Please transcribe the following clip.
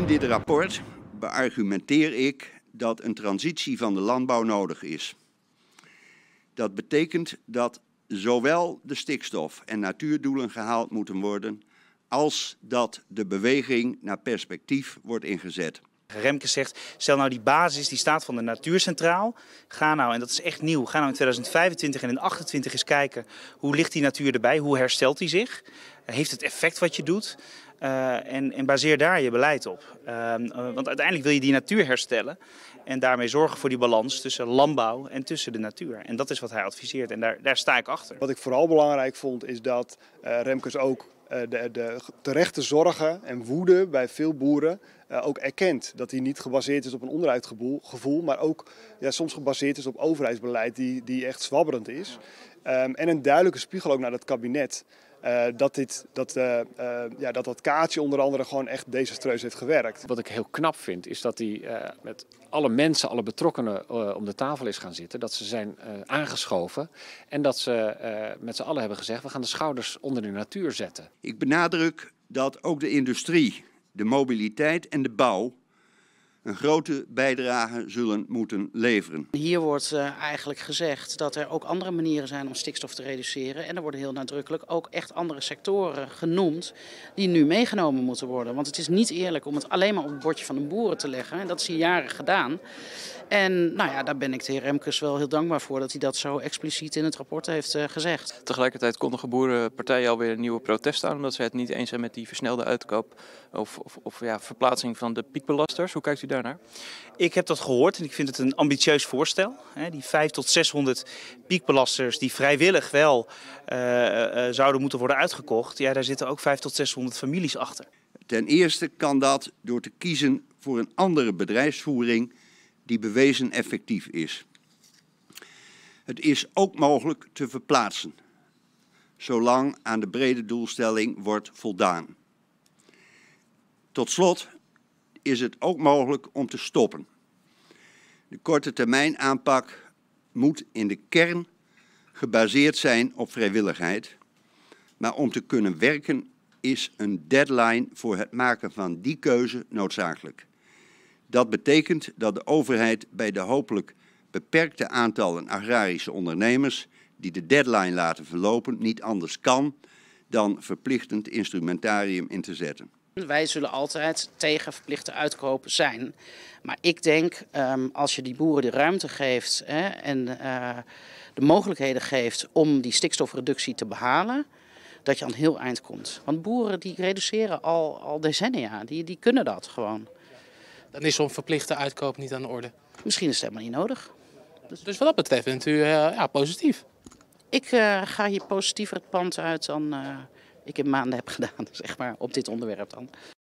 dit rapport beargumenteer ik dat een transitie van de landbouw nodig is. Dat betekent dat zowel de stikstof- en natuurdoelen gehaald moeten worden, als dat de beweging naar perspectief wordt ingezet. Remkes zegt, stel nou die basis die staat van de natuur centraal. Ga nou, en dat is echt nieuw, ga nou in 2025 en in 2028 eens kijken hoe ligt die natuur erbij, hoe herstelt die zich? Heeft het effect wat je doet? En baseer daar je beleid op. Want uiteindelijk wil je die natuur herstellen en daarmee zorgen voor die balans tussen landbouw en tussen de natuur. En dat is wat hij adviseert en daar sta ik achter. Wat ik vooral belangrijk vond is dat Remkes ook de terechte zorgen en woede bij veel boeren ook erkent. Dat die niet gebaseerd is op een onderuitgevoel, maar ook soms gebaseerd is op overheidsbeleid die echt zwabberend is. En een duidelijke spiegel ook naar het kabinet. Dat kaartje onder andere gewoon echt desastreus heeft gewerkt. Wat ik heel knap vind is dat hij met alle mensen, alle betrokkenen om de tafel is gaan zitten. Dat ze zijn aangeschoven en dat ze met z'n allen hebben gezegd, we gaan de schouders onder de natuur zetten. Ik benadruk dat ook de industrie, de mobiliteit en de bouw een grote bijdrage zullen moeten leveren. Hier wordt eigenlijk gezegd dat er ook andere manieren zijn om stikstof te reduceren. En er worden heel nadrukkelijk ook echt andere sectoren genoemd die nu meegenomen moeten worden. Want het is niet eerlijk om het alleen maar op het bordje van de boeren te leggen. En dat is hier jaren gedaan. En nou ja, daar ben ik de heer Remkes wel heel dankbaar voor dat hij dat zo expliciet in het rapport heeft gezegd. Tegelijkertijd kondigen boerenpartijen alweer een nieuwe protest aan omdat zij het niet eens zijn met die versnelde uitkoop of verplaatsing van de piekbelasters. Hoe kijkt u daarnaar? Ik heb dat gehoord en ik vind het een ambitieus voorstel. Die 500 tot 600 piekbelasters die vrijwillig wel zouden moeten worden uitgekocht. Ja, daar zitten ook 500 tot 600 families achter. Ten eerste kan dat door te kiezen voor een andere bedrijfsvoering die bewezen effectief is. Het is ook mogelijk te verplaatsen, zolang aan de brede doelstelling wordt voldaan. Tot slot is het ook mogelijk om te stoppen. De korte termijn aanpak moet in de kern gebaseerd zijn op vrijwilligheid, maar om te kunnen werken is een deadline voor het maken van die keuze noodzakelijk. Dat betekent dat de overheid bij de hopelijk beperkte aantallen agrarische ondernemers die de deadline laten verlopen niet anders kan dan verplichtend instrumentarium in te zetten. Wij zullen altijd tegen verplichte uitkopen zijn. Maar ik denk, als je die boeren de ruimte geeft en de mogelijkheden geeft om die stikstofreductie te behalen, dat je aan een heel eind komt. Want boeren die reduceren al decennia, die kunnen dat gewoon. Dan is zo'n verplichte uitkoop niet aan de orde. Misschien is het helemaal niet nodig. Dus wat dat betreft bent u positief. Ik ga hier positiever het pand uit dan ik in maanden heb gedaan, zeg maar, op dit onderwerp dan.